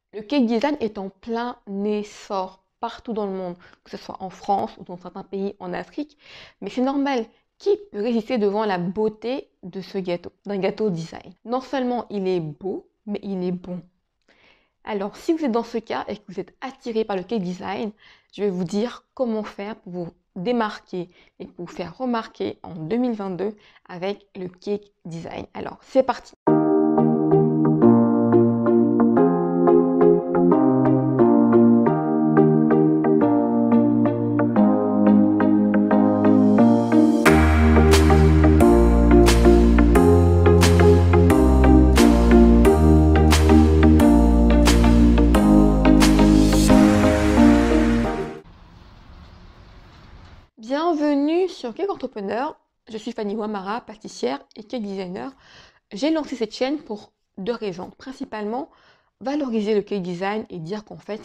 Le cake design est en plein essor partout dans le monde, que ce soit en France ou dans certains pays en Afrique, mais c'est normal. Qui peut résister devant la beauté de ce gâteau, d'un gâteau design? Non seulement il est beau, mais il est bon. Alors, si vous êtes dans ce cas et que vous êtes attiré par le cake design, je vais vous dire comment faire pour vous démarquer et pour vous faire remarquer en 2022 avec le cake design. Alors, c'est parti! Bienvenue sur Cake Entrepreneur, je suis Fanny Ouamara, pâtissière et cake designer. J'ai lancé cette chaîne pour deux raisons. Principalement, valoriser le cake design et dire qu'en fait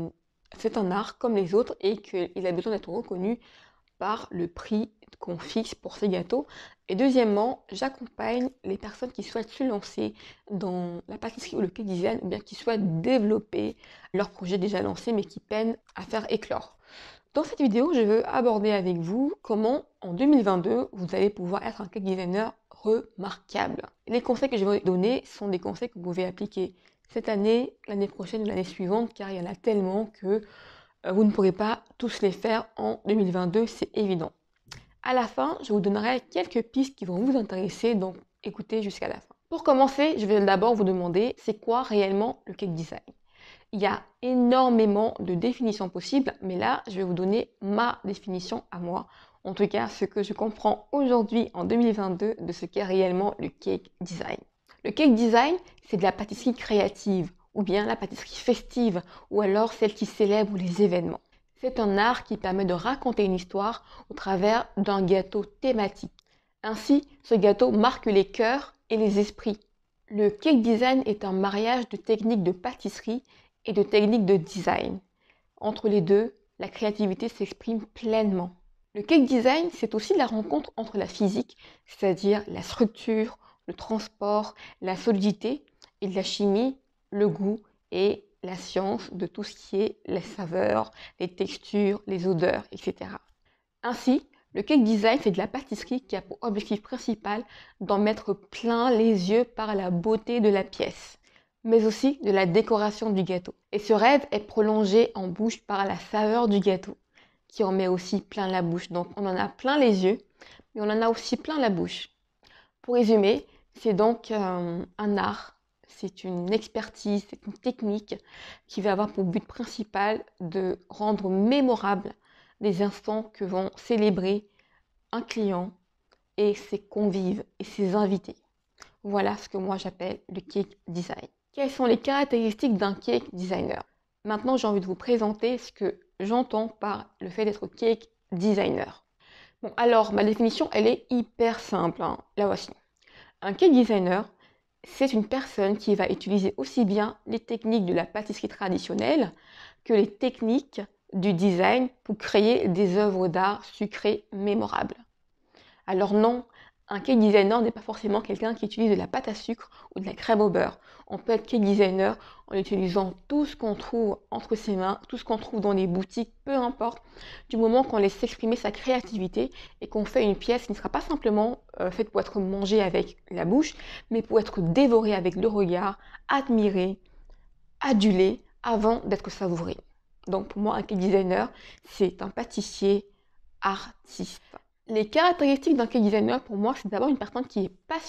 c'est un art comme les autres et qu'il a besoin d'être reconnu par le prix qu'on fixe pour ces gâteaux. Et deuxièmement, j'accompagne les personnes qui souhaitent se lancer dans la pâtisserie ou le cake design ou bien qui souhaitent développer leur projet déjà lancé mais qui peinent à faire éclore. Dans cette vidéo, je veux aborder avec vous comment, en 2022, vous allez pouvoir être un cake designer remarquable. Les conseils que je vais vous donner sont des conseils que vous pouvez appliquer cette année, l'année prochaine ou l'année suivante, car il y en a tellement que vous ne pourrez pas tous les faire en 2022, c'est évident. À la fin, je vous donnerai quelques pistes qui vont vous intéresser, donc écoutez jusqu'à la fin. Pour commencer, je vais d'abord vous demander, c'est quoi réellement le cake design? Il y a énormément de définitions possibles, mais là, je vais vous donner ma définition à moi. En tout cas, ce que je comprends aujourd'hui en 2022 de ce qu'est réellement le cake design. Le cake design, c'est de la pâtisserie créative, ou bien la pâtisserie festive, ou alors celle qui célèbre les événements. C'est un art qui permet de raconter une histoire au travers d'un gâteau thématique. Ainsi, ce gâteau marque les cœurs et les esprits. Le cake design est un mariage de techniques de pâtisserie et de techniques de design. Entre les deux, la créativité s'exprime pleinement. Le cake design, c'est aussi la rencontre entre la physique, c'est-à-dire la structure, le transport, la solidité, et de la chimie, le goût et la science de tout ce qui est les saveurs, les textures, les odeurs, etc. Ainsi, le cake design, c'est de la pâtisserie qui a pour objectif principal d'en mettre plein les yeux par la beauté de la pièce, mais aussi de la décoration du gâteau. Et ce rêve est prolongé en bouche par la saveur du gâteau, qui en met aussi plein la bouche. Donc on en a plein les yeux, mais on en a aussi plein la bouche. Pour résumer, c'est donc un art, c'est une expertise, c'est une technique qui va avoir pour but principal de rendre mémorable les instants que vont célébrer un client et ses convives et ses invités. Voilà ce que moi j'appelle le cake design. Quelles sont les caractéristiques d'un cake designer? Maintenant, j'ai envie de vous présenter ce que j'entends par le fait d'être cake designer. Bon, alors, ma définition, elle est hyper simple, hein. La voici. Un cake designer, c'est une personne qui va utiliser aussi bien les techniques de la pâtisserie traditionnelle que les techniques du design pour créer des œuvres d'art sucrées mémorables. Alors non, un cake designer n'est pas forcément quelqu'un qui utilise de la pâte à sucre ou de la crème au beurre. On peut être cake designer en utilisant tout ce qu'on trouve entre ses mains, tout ce qu'on trouve dans les boutiques, peu importe, du moment qu'on laisse s'exprimer sa créativité et qu'on fait une pièce qui ne sera pas simplement faite pour être mangée avec la bouche, mais pour être dévorée avec le regard, admirée, adulée avant d'être savourée. Donc pour moi, un cake designer, c'est un pâtissier artiste. Les caractéristiques d'un cake designer, pour moi, c'est d'abord une personne qui est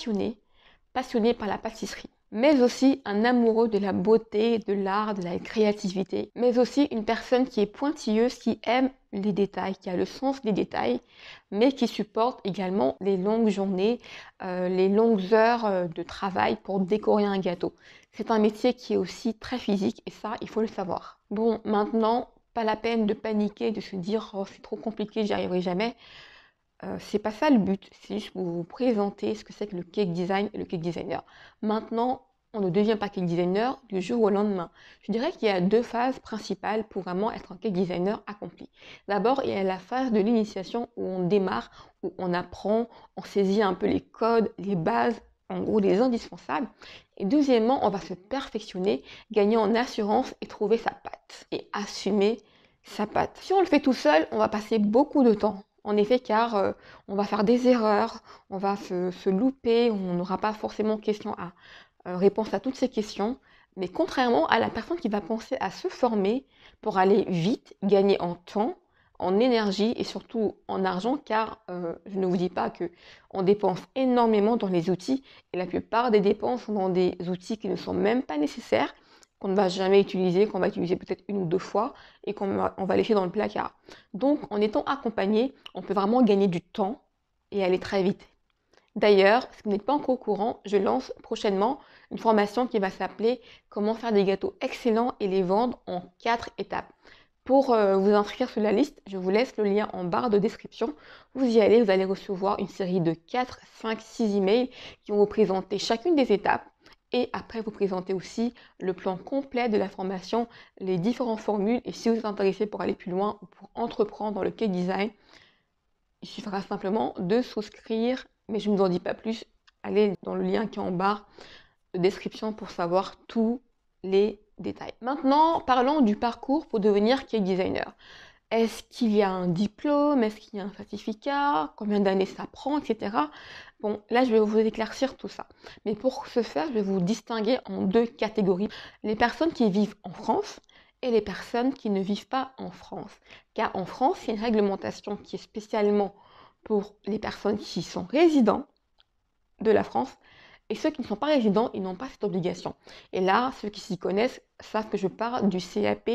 passionnée par la pâtisserie, mais aussi un amoureux de la beauté, de l'art, de la créativité, mais aussi une personne qui est pointilleuse, qui aime les détails, qui a le sens des détails, mais qui supporte également les longues journées, les longues heures de travail pour décorer un gâteau. C'est un métier qui est aussi très physique et ça, il faut le savoir. Bon, maintenant, pas la peine de paniquer, de se dire « Oh, c'est trop compliqué, j'y arriverai jamais ». C'est pas ça le but, c'est juste pour vous présenter ce que c'est que le cake design et le cake designer. Maintenant, on ne devient pas cake designer du jour au lendemain. Je dirais qu'il y a deux phases principales pour vraiment être un cake designer accompli. D'abord, il y a la phase de l'initiation où on démarre, où on apprend, on saisit un peu les codes, les bases en gros les indispensables. Et deuxièmement, on va se perfectionner, gagner en assurance et trouver sa patte et assumer sa patte. Si on le fait tout seul, on va passer beaucoup de temps. En effet, car on va faire des erreurs, on va se louper, on n'aura pas forcément réponse à toutes ces questions. Mais contrairement à la personne qui va penser à se former pour aller vite, gagner en temps, en énergie et surtout en argent, car je ne vous dis pas que on dépense énormément dans les outils et la plupart des dépenses sont dans des outils qui ne sont même pas nécessaires, qu'on ne va jamais utiliser, qu'on va utiliser peut-être une ou deux fois et on va laisser dans le placard. Donc en étant accompagné, on peut vraiment gagner du temps et aller très vite. D'ailleurs, si vous n'êtes pas encore au courant, je lance prochainement une formation qui va s'appeler Comment faire des gâteaux excellents et les vendre en 4 étapes. Pour vous inscrire sur la liste, je vous laisse le lien en barre de description. Vous y allez, vous allez recevoir une série de 4, 5, 6 emails qui vont vous présenter chacune des étapes et après vous présenter aussi le plan complet de la formation, les différentes formules et si vous êtes intéressé pour aller plus loin ou pour entreprendre dans le cake design, il suffira simplement de souscrire, mais je ne vous en dis pas plus. Allez dans le lien qui est en barre de description pour savoir tous les détails. Maintenant, parlons du parcours pour devenir cake designer. Est-ce qu'il y a un diplôme? Est-ce qu'il y a un certificat? Combien d'années ça prend, etc. Bon, là, je vais vous éclaircir tout ça. Mais pour ce faire, je vais vous distinguer en deux catégories. Les personnes qui vivent en France et les personnes qui ne vivent pas en France. Car en France, il y a une réglementation qui est spécialement pour les personnes qui sont résidents de la France. Et ceux qui ne sont pas résidents, ils n'ont pas cette obligation. Et là, ceux qui s'y connaissent savent que je parle du CAP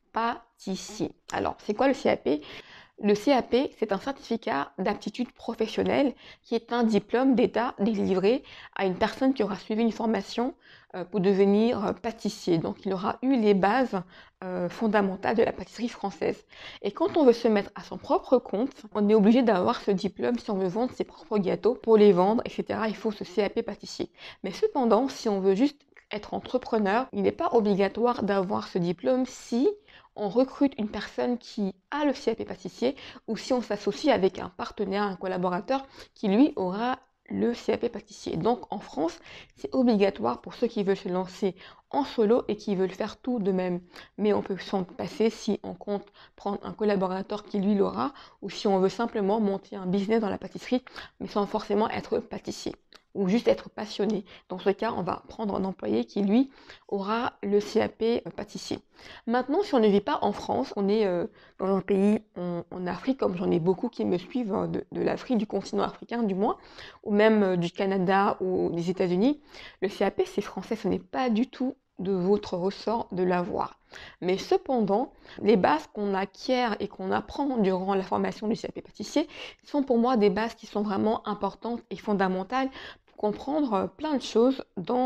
pâtissier. Alors, c'est quoi le CAP? Le CAP, c'est un certificat d'aptitude professionnelle qui est un diplôme d'État délivré à une personne qui aura suivi une formation pour devenir pâtissier. Donc, il aura eu les bases fondamentales de la pâtisserie française. Et quand on veut se mettre à son propre compte, on est obligé d'avoir ce diplôme si on veut vendre ses propres gâteaux. Pour les vendre, etc., il faut ce CAP pâtissier. Mais cependant, si on veut juste être entrepreneur, il n'est pas obligatoire d'avoir ce diplôme si on recrute une personne qui a le CAP pâtissier ou si on s'associe avec un partenaire, un collaborateur qui lui aura le CAP pâtissier. Donc en France, c'est obligatoire pour ceux qui veulent se lancer en solo et qui veulent faire tout de même. Mais on peut s'en passer si on compte prendre un collaborateur qui lui l'aura ou si on veut simplement monter un business dans la pâtisserie mais sans forcément être pâtissier ou juste être passionné. Dans ce cas, on va prendre un employé qui, lui, aura le CAP pâtissier. Maintenant, si on ne vit pas en France, on est dans un pays en Afrique, comme j'en ai beaucoup qui me suivent, de l'Afrique, du continent africain du moins, ou même du Canada ou des États-Unis, le CAP, c'est français, ce n'est pas du tout de votre ressort de l'avoir. Mais cependant, les bases qu'on acquiert et qu'on apprend durant la formation du CAP pâtissier sont pour moi des bases qui sont vraiment importantes et fondamentales pour comprendre plein de choses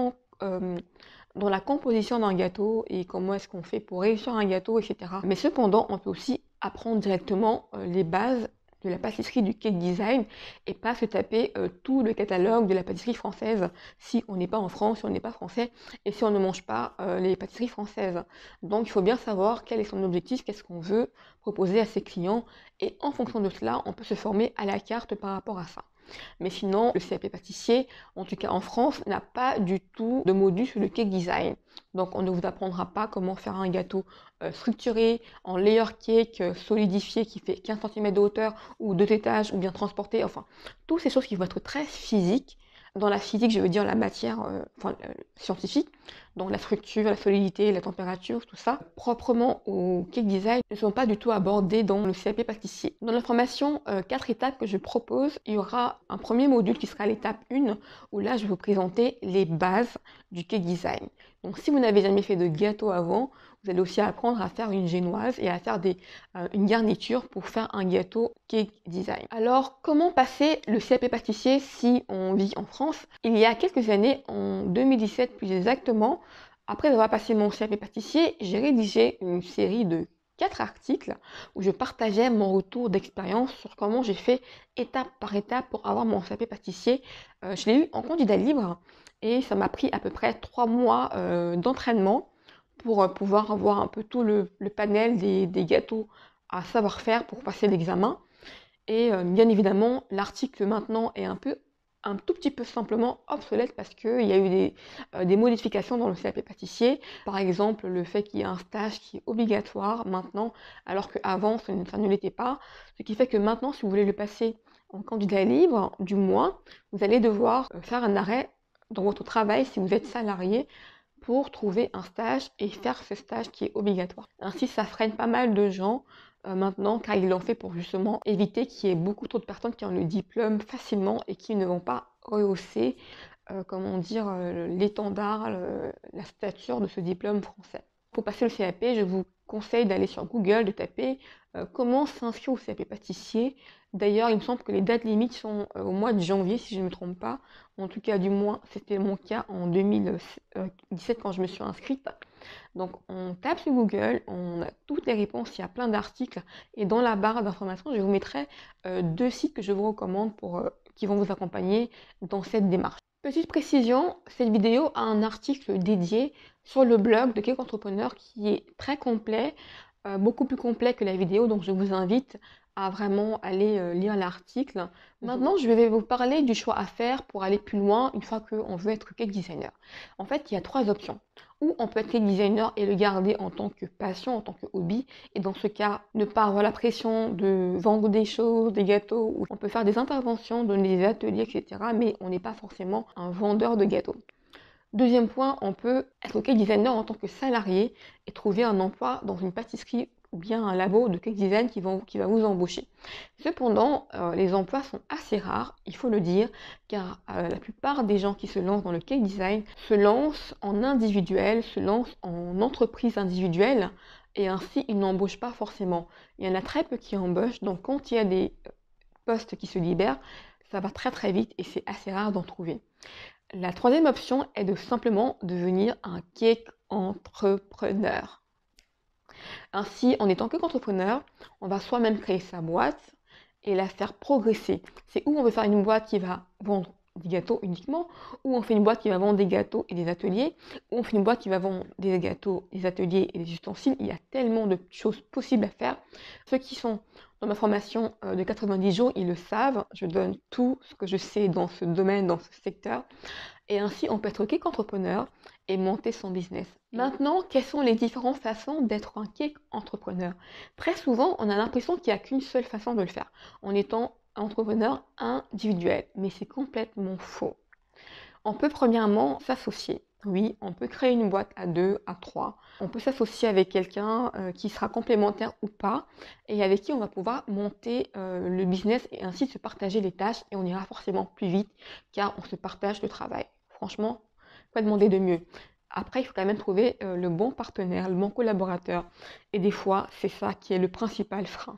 dans la composition d'un gâteau et comment est-ce qu'on fait pour réussir un gâteau, etc. Mais cependant, on peut aussi apprendre directement les bases de la pâtisserie du cake design et pas se taper tout le catalogue de la pâtisserie française si on n'est pas en France, si on n'est pas français et si on ne mange pas les pâtisseries françaises. Donc il faut bien savoir quel est son objectif, qu'est-ce qu'on veut proposer à ses clients et en fonction de cela, on peut se former à la carte par rapport à ça. Mais sinon, le CAP pâtissier, en tout cas en France, n'a pas du tout de module sur le cake design. Donc on ne vous apprendra pas comment faire un gâteau structuré, en layer cake, solidifié, qui fait 15 cm de hauteur, ou 2 étages, ou bien transporté, enfin, toutes ces choses qui vont être très physiques. Dans la physique, je veux dire la matière scientifique, donc la structure, la solidité, la température, tout ça, proprement au cake design, ne sont pas du tout abordés dans le CAP pâtissier. Dans la formation 4 étapes que je propose, il y aura un premier module qui sera l'étape 1, où là, je vais vous présenter les bases du cake design. Donc si vous n'avez jamais fait de gâteau avant, vous allez aussi apprendre à faire une génoise et à faire une garniture pour faire un gâteau cake design. Alors, comment passer le CAP pâtissier si on vit en France? Il y a quelques années, en 2017 plus exactement, après avoir passé mon CAP pâtissier, j'ai rédigé une série de 4 articles où je partageais mon retour d'expérience sur comment j'ai fait étape par étape pour avoir mon CAP pâtissier. Je l'ai eu en candidat libre et ça m'a pris à peu près 3 mois d'entraînement pour pouvoir avoir un peu tout le panel des gâteaux à savoir faire pour passer l'examen. Et bien évidemment, l'article maintenant est un peu un tout petit peu simplement obsolète parce qu'il y a eu des modifications dans le CAP pâtissier. Par exemple, le fait qu'il y ait un stage qui est obligatoire maintenant, alors qu'avant, ça ne l'était pas. Ce qui fait que maintenant, si vous voulez le passer en candidat libre, du moins, vous allez devoir faire un arrêt dans votre travail si vous êtes salarié pour trouver un stage et faire ce stage qui est obligatoire. Ainsi, ça freine pas mal de gens maintenant, car ils l'ont fait pour justement éviter qu'il y ait beaucoup trop de personnes qui ont le diplôme facilement et qui ne vont pas rehausser, comment dire, l'étendard, la stature de ce diplôme français. Pour passer le CAP, je vous conseille d'aller sur Google, de taper comment s'inscrire au CAP pâtissier. D'ailleurs, il me semble que les dates limites sont au mois de janvier, si je ne me trompe pas. En tout cas, du moins, c'était mon cas en 2017 quand je me suis inscrite. Donc, on tape sur Google, on a toutes les réponses, il y a plein d'articles. Et dans la barre d'informations, je vous mettrai 2 sites que je vous recommande qui vont vous accompagner dans cette démarche. Petite précision, cette vidéo a un article dédié sur le blog de Cake Entrepreneur qui est très complet, beaucoup plus complet que la vidéo, donc je vous invite à vraiment aller lire l'article. Maintenant, je vais vous parler du choix à faire pour aller plus loin une fois qu'on veut être cake designer. En fait, il y a 3 options. Ou on peut être cake designer et le garder en tant que passion, en tant que hobby, et dans ce cas, ne pas avoir la pression de vendre des choses, des gâteaux, ou on peut faire des interventions, donner des ateliers, etc., mais on n'est pas forcément un vendeur de gâteaux. Deuxième point, on peut être cake designer en tant que salarié et trouver un emploi dans une pâtisserie ou bien un labo de cake design qui va vous embaucher. Cependant, les emplois sont assez rares, il faut le dire, car la plupart des gens qui se lancent dans le cake design se lancent en individuel, se lancent en entreprise individuelle, et ainsi ils n'embauchent pas forcément. Il y en a très peu qui embauchent, donc quand il y a des postes qui se libèrent, ça va très très vite et c'est assez rare d'en trouver. La troisième option est de simplement devenir un cake entrepreneur. Ainsi, en étant cake entrepreneur, on va soi-même créer sa boîte et la faire progresser. C'est où on veut faire une boîte qui va vendre des gâteaux uniquement, ou on fait une boîte qui va vendre des gâteaux et des ateliers, ou on fait une boîte qui va vendre des gâteaux, des ateliers et des ustensiles. Il y a tellement de choses possibles à faire. Ceux qui sont dans ma formation de 90 jours, ils le savent. Je donne tout ce que je sais dans ce domaine, dans ce secteur. Et ainsi, on peut être cake entrepreneur et monter son business. Maintenant, quelles sont les différentes façons d'être un cake entrepreneur? Très souvent, on a l'impression qu'il n'y a qu'une seule façon de le faire, en étant entrepreneur individuel. Mais c'est complètement faux. On peut premièrement s'associer. Oui, on peut créer une boîte à 2, à 3. On peut s'associer avec quelqu'un qui sera complémentaire ou pas et avec qui on va pouvoir monter le business et ainsi se partager les tâches et on ira forcément plus vite car on se partage le travail. Franchement, pas demander de mieux. Après, il faut quand même trouver le bon partenaire, le bon collaborateur. Et des fois, c'est ça qui est le principal frein.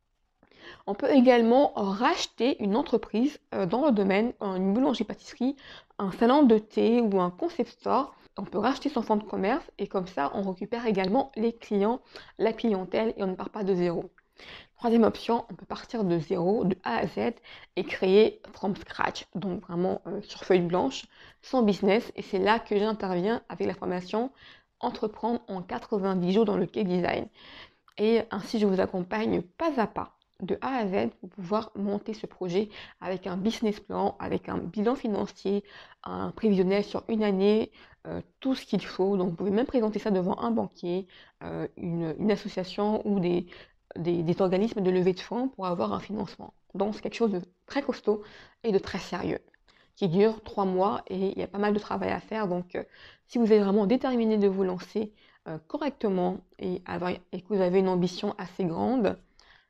On peut également racheter une entreprise dans le domaine, une boulangerie-pâtisserie, un salon de thé ou un concept store. On peut racheter son fonds de commerce et comme ça, on récupère également les clients, la clientèle et on ne part pas de zéro. Troisième option, on peut partir de zéro, de A à Z et créer from scratch, donc vraiment sur feuille blanche, son business. Et c'est là que j'interviens avec la formation Entreprendre en 90 jours dans le cake design. Et ainsi, je vous accompagne pas à pas de A à Z pour pouvoir monter ce projet avec un business plan, avec un bilan financier, un prévisionnel sur une année, tout ce qu'il faut. Donc, vous pouvez même présenter ça devant un banquier, une association ou des organismes de levée de fonds pour avoir un financement. Donc, c'est quelque chose de très costaud et de très sérieux qui dure 3 mois et il y a pas mal de travail à faire. Donc, si vous êtes vraiment déterminé de vous lancer correctement et que vous avez une ambition assez grande,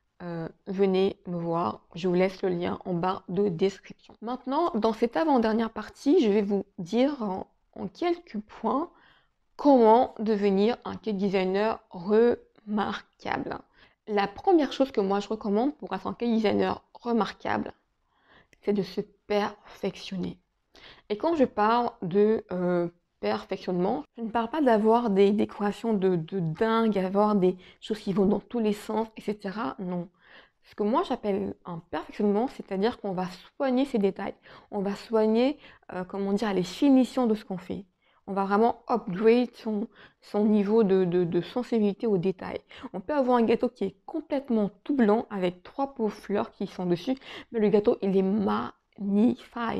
venez me voir, je vous laisse le lien en barre de description. Maintenant, dans cette avant-dernière partie, je vais vous dire en quelques points comment devenir un cake designer remarquable. La première chose que moi je recommande pour être un cake designer remarquable, c'est de se perfectionner. Et quand je parle de perfectionnement, je ne parle pas d'avoir des décorations de dingue, avoir des choses qui vont dans tous les sens, etc. Non. Ce que moi j'appelle un perfectionnement, c'est-à-dire qu'on va soigner ces détails. On va soigner, comment dire, les finitions de ce qu'on fait. On va vraiment upgrade son niveau de sensibilité aux détails. On peut avoir un gâteau qui est complètement tout blanc avec 3 pauvres fleurs qui sont dessus, mais le gâteau il est magnifique.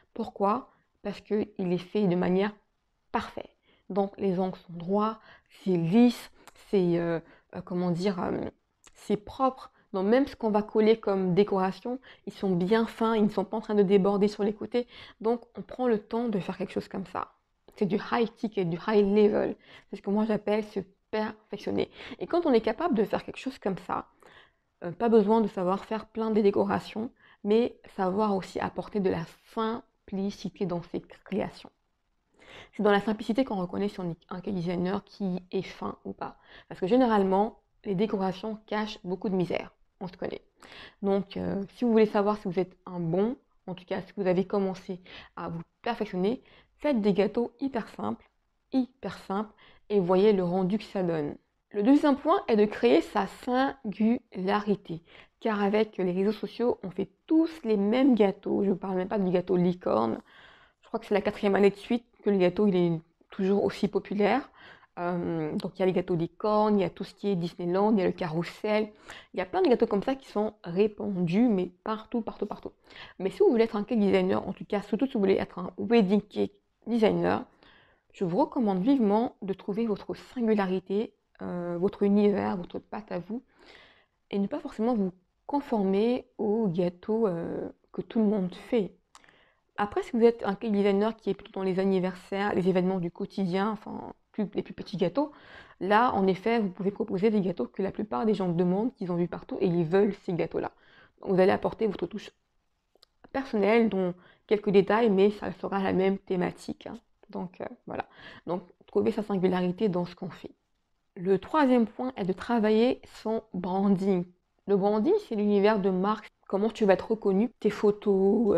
Pourquoi? Parce qu'il est fait de manière parfaite. Donc les angles sont droits, c'est lisse, c'est comment dire, c'est propre. Donc même ce qu'on va coller comme décoration, ils sont bien fins, ils ne sont pas en train de déborder sur les côtés. Donc on prend le temps de faire quelque chose comme ça. C'est du high ticket, du high level. C'est ce que moi j'appelle se perfectionner. Et quand on est capable de faire quelque chose comme ça, pas besoin de savoir faire plein de décorations, mais savoir aussi apporter de la simplicité dans ses créations. C'est dans la simplicité qu'on reconnaît si on est un designer qui est fin ou pas. Parce que généralement, les décorations cachent beaucoup de misère. On se connaît. Donc, si vous voulez savoir si vous êtes un bon, en tout cas si vous avez commencé à vous perfectionner, faites des gâteaux hyper simples, et voyez le rendu que ça donne. Le deuxième point est de créer sa singularité. Car avec les réseaux sociaux, on fait tous les mêmes gâteaux. Je ne parle même pas du gâteau licorne. Je crois que c'est la 4e année de suite que le gâteau il est toujours aussi populaire. Donc il y a les gâteaux licorne, il y a tout ce qui est Disneyland, il y a le carrousel. Il y a plein de gâteaux comme ça qui sont répandus, mais partout. Mais si vous voulez être un cake designer, en tout cas, surtout si vous voulez être un wedding cake designer, je vous recommande vivement de trouver votre singularité, votre univers, votre patte à vous, et ne pas forcément vous conformer aux gâteaux que tout le monde fait. Après, si vous êtes un cake designer qui est plutôt dans les anniversaires, les événements du quotidien, enfin les plus petits gâteaux, là, en effet, vous pouvez proposer des gâteaux que la plupart des gens demandent, qu'ils ont vus partout et ils veulent ces gâteaux-là. Donc, vous allez apporter votre touche personnelle, dont quelques détails, mais ça sera la même thématique, hein. Donc, voilà. Donc, trouver sa singularité dans ce qu'on fait. Le troisième point est de travailler son branding. Le branding, c'est l'univers de marque. Comment tu vas être reconnu, tes photos,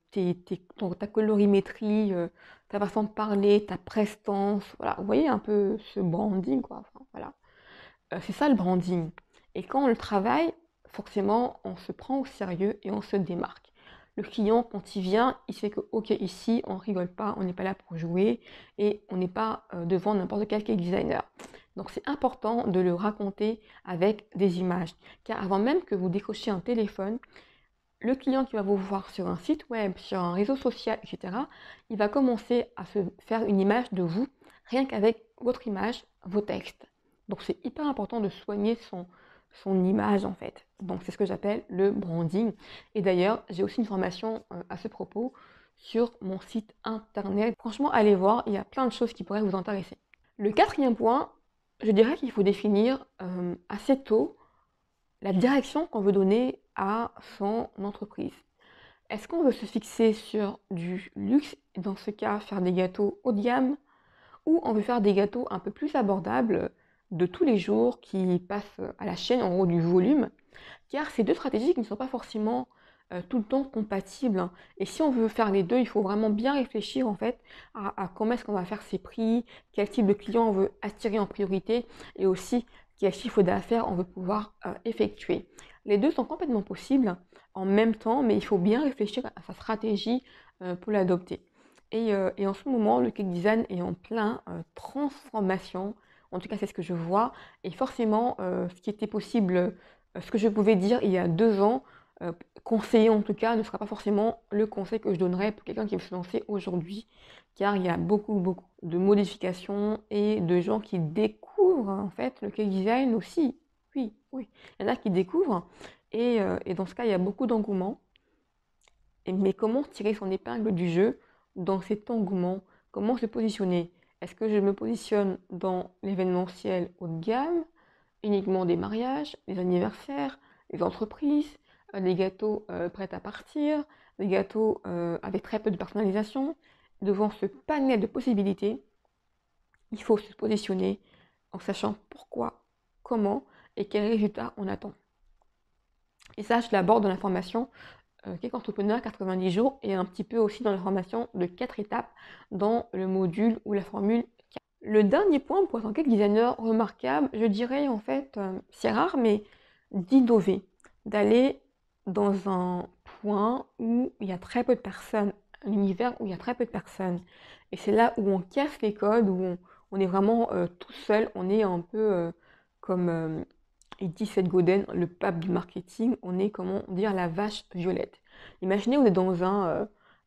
ta colorimétrie, ta façon de parler, ta prestance. Voilà, vous voyez un peu ce branding, quoi. Enfin, voilà. C'est ça le branding. Et quand on le travaille, forcément, on se prend au sérieux et on se démarque. Le client, quand il vient, il sait que, ok, ici, on rigole pas, on n'est pas là pour jouer et on n'est pas devant n'importe quel cake designer. Donc c'est important de le raconter avec des images. Car avant même que vous décrochiez un téléphone, le client qui va vous voir sur un site web, sur un réseau social, etc., il va commencer à se faire une image de vous, rien qu'avec votre image, vos textes. Donc c'est hyper important de soigner son image en fait. Donc c'est ce que j'appelle le branding. Et d'ailleurs, j'ai aussi une formation à ce propos sur mon site internet. Franchement, allez voir, il y a plein de choses qui pourraient vous intéresser. Le quatrième point, je dirais qu'il faut définir assez tôt la direction qu'on veut donner à son entreprise. Est-ce qu'on veut se fixer sur du luxe, dans ce cas faire des gâteaux haut de gamme, ou on veut faire des gâteaux un peu plus abordables de tous les jours qui passent à la chaîne, en gros du volume, car c'est deux stratégies qui ne sont pas forcément tout le temps compatibles, hein. Et si on veut faire les deux, il faut vraiment bien réfléchir en fait à comment est-ce qu'on va faire ses prix, quel type de client on veut attirer en priorité, et aussi quel chiffre d'affaires on veut pouvoir effectuer. Les deux sont complètement possibles en même temps, mais il faut bien réfléchir à sa stratégie pour l'adopter. Et en ce moment, le cake design est en plein transformation. En tout cas, c'est ce que je vois. Et forcément, ce qui était possible, ce que je pouvais dire il y a 2 ans, conseiller en tout cas, ne sera pas forcément le conseil que je donnerais pour quelqu'un qui veut se lancer aujourd'hui. Car il y a beaucoup de modifications et de gens qui découvrent en fait le cake design aussi. Oui. Il y en a qui découvrent. Et dans ce cas, il y a beaucoup d'engouement. Mais comment tirer son épingle du jeu dans cet engouement? Comment se positionner? Est-ce que je me positionne dans l'événementiel haut de gamme, uniquement des mariages, des anniversaires, des entreprises, des gâteaux prêts à partir, des gâteaux avec très peu de personnalisation? Devant ce panel de possibilités, il faut se positionner en sachant pourquoi, comment et quel résultat on attend. Et ça, je l'aborde dans la formation Cake Entrepreneur 90 jours et un petit peu aussi dans la formation de 4 étapes dans le module ou la formule 4. Le dernier point pour être un cake designer remarquable, je dirais en fait, c'est rare, mais d'innover, d'aller dans un point où il y a très peu de personnes, un univers où il y a très peu de personnes. Et c'est là où on casse les codes, où on est vraiment tout seul, on est un peu comme il dit Seth Godin, le pape du marketing, on est, comment dire, la vache violette. Imaginez, vous êtes dans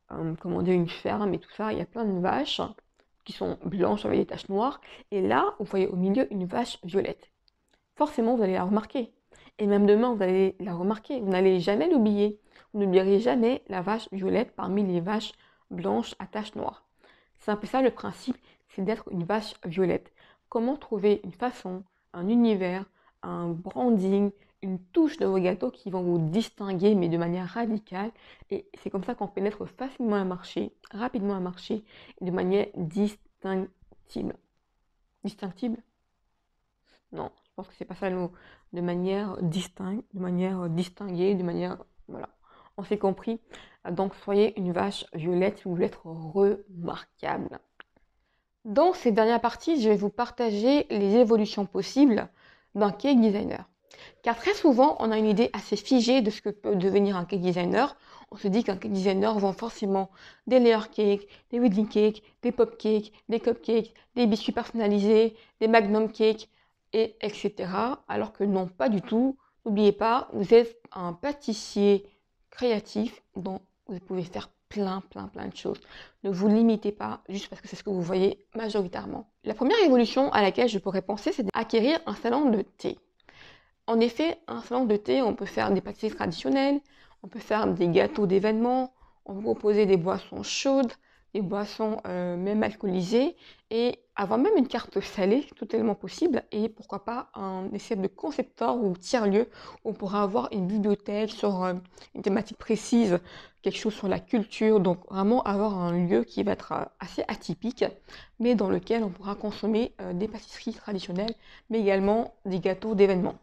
comment dire, une ferme et tout ça, il y a plein de vaches qui sont blanches avec des taches noires. Et là, vous voyez au milieu une vache violette. Forcément, vous allez la remarquer. Et même demain, vous allez la remarquer. Vous n'allez jamais l'oublier. Vous n'oublierez jamais la vache violette parmi les vaches blanches à taches noires. C'est un peu ça le principe, c'est d'être une vache violette. Comment trouver une façon, un univers, un branding, une touche de vos gâteaux qui vont vous distinguer, mais de manière radicale. Et c'est comme ça qu'on pénètre facilement un marché, rapidement un marché, et de manière distinctible. Distinctible? Non, je pense que c'est pas ça le mot. De manière distincte, de manière distinguée, de manière... Voilà, on s'est compris. Donc soyez une vache violette si vous voulez être remarquable. Dans ces dernières parties, je vais vous partager les évolutions possibles d'un cake designer. Car très souvent, on a une idée assez figée de ce que peut devenir un cake designer. On se dit qu'un cake designer vend forcément des layer cakes, des wedding cakes, des pop cakes, des cupcakes, des biscuits personnalisés, des magnum cakes, et etc. Alors que non, pas du tout. N'oubliez pas, vous êtes un pâtissier créatif dont vous pouvez faire plein de choses. Ne vous limitez pas juste parce que c'est ce que vous voyez majoritairement. La première évolution à laquelle je pourrais penser, c'est d'acquérir un salon de thé. En effet, un salon de thé, on peut faire des pâtisseries traditionnelles, on peut faire des gâteaux d'événements, on peut proposer des boissons chaudes, des boissons même alcoolisées, et avoir même une carte salée, totalement possible, et pourquoi pas un essai de concepteur ou tiers-lieu, où on pourra avoir une bibliothèque sur une thématique précise, quelque chose sur la culture, donc vraiment avoir un lieu qui va être assez atypique, mais dans lequel on pourra consommer des pâtisseries traditionnelles, mais également des gâteaux d'événements.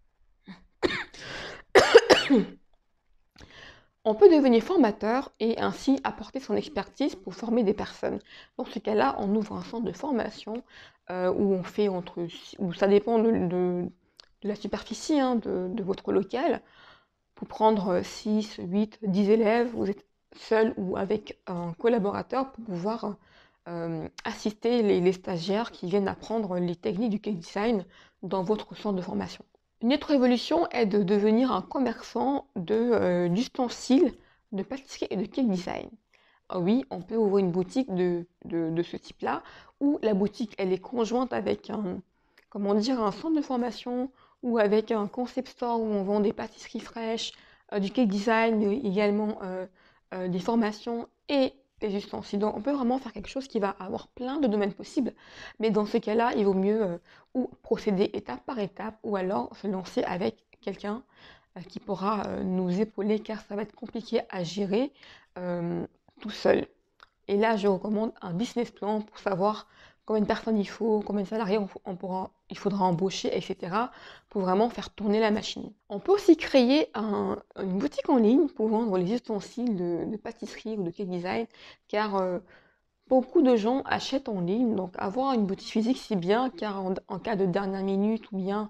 On peut devenir formateur et ainsi apporter son expertise pour former des personnes. Dans ce cas-là, on ouvre un centre de formation où on fait où ça dépend de la superficie de votre local. Pour prendre 6, 8, 10 élèves, vous êtes seul ou avec un collaborateur pour pouvoir assister les stagiaires qui viennent apprendre les techniques du cake design dans votre centre de formation. Une autre évolution est de devenir un commerçant d'ustensiles de pâtisserie et de cake design. Ah oui, on peut ouvrir une boutique de ce type-là, où la boutique elle est conjointe avec comment dire, un centre de formation ou avec un concept store où on vend des pâtisseries fraîches, du cake design, mais également des formations et des ustensiles. Donc on peut vraiment faire quelque chose qui va avoir plein de domaines possibles, mais dans ce cas-là, il vaut mieux ou procéder étape par étape, ou alors se lancer avec quelqu'un qui pourra nous épauler, car ça va être compliqué à gérer tout seul. Et là, je recommande un business plan pour savoir combien de personnes il faut, combien de salariés il faudra embaucher, etc. pour vraiment faire tourner la machine. On peut aussi créer une boutique en ligne pour vendre les ustensiles de pâtisserie ou de cake design, car beaucoup de gens achètent en ligne. Donc avoir une boutique physique, c'est bien, car en cas de dernière minute ou bien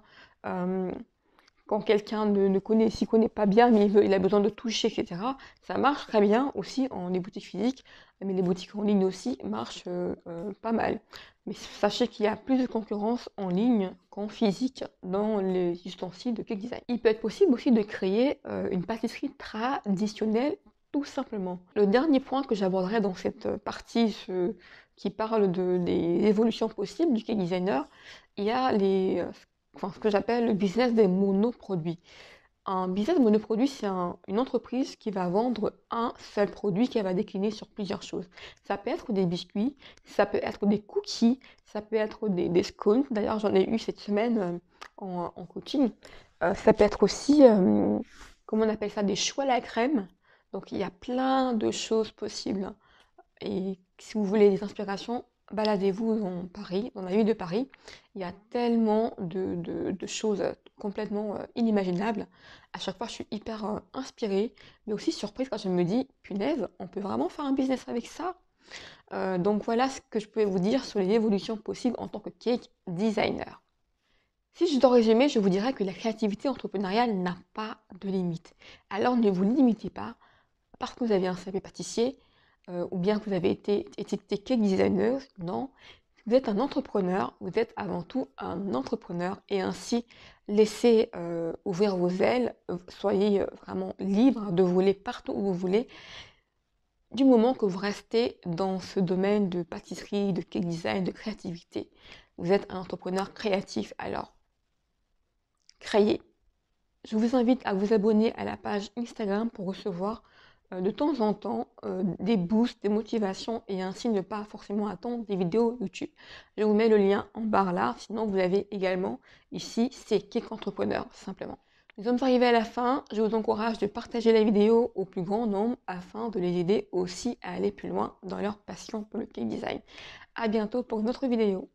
quand quelqu'un s'y connaît pas bien, mais il a besoin de toucher, etc. Ça marche très bien aussi en les boutiques physiques, mais les boutiques en ligne aussi marchent pas mal. Mais sachez qu'il y a plus de concurrence en ligne qu'en physique dans les ustensiles de cake design. Il peut être possible aussi de créer une pâtisserie traditionnelle, tout simplement. Le dernier point que j'aborderai dans cette partie qui parle des évolutions possibles du cake designer, il y a ce que j'appelle le business des monoproduits. Un business monoproduit, c'est une entreprise qui va vendre un seul produit qu'elle va décliner sur plusieurs choses. Ça peut être des biscuits, ça peut être des cookies, ça peut être des scones. D'ailleurs, j'en ai eu cette semaine en coaching. Ça peut être aussi, comment on appelle ça, des choux à la crème. Donc, il y a plein de choses possibles. Et si vous voulez des inspirations, baladez-vous dans Paris, dans la ville de Paris. Il y a tellement de choses complètement inimaginables. À chaque fois, je suis hyper inspirée, mais aussi surprise quand je me dis, punaise, on peut vraiment faire un business avec ça. Donc voilà ce que je pouvais vous dire sur les évolutions possibles en tant que cake designer. Si je dois résumer, je vous dirais que la créativité entrepreneuriale n'a pas de limite. Alors ne vous limitez pas parce que vous avez un CAP pâtissier ou bien que vous avez été étiqueté cake designer. Non, vous êtes un entrepreneur, vous êtes avant tout un entrepreneur et ainsi laissez ouvrir vos ailes, soyez vraiment libre de voler partout où vous voulez. du moment que vous restez dans ce domaine de pâtisserie, de cake design, de créativité. Vous êtes un entrepreneur créatif, alors créez. Je vous invite à vous abonner à la page Instagram pour recevoir de temps en temps des boosts, des motivations et ainsi ne pas forcément attendre des vidéos YouTube. Je vous mets le lien en barre là, sinon vous avez également ici, c'est Cake Entrepreneur simplement. Nous sommes arrivés à la fin, je vous encourage de partager la vidéo au plus grand nombre afin de les aider aussi à aller plus loin dans leur passion pour le cake design. À bientôt pour une autre vidéo.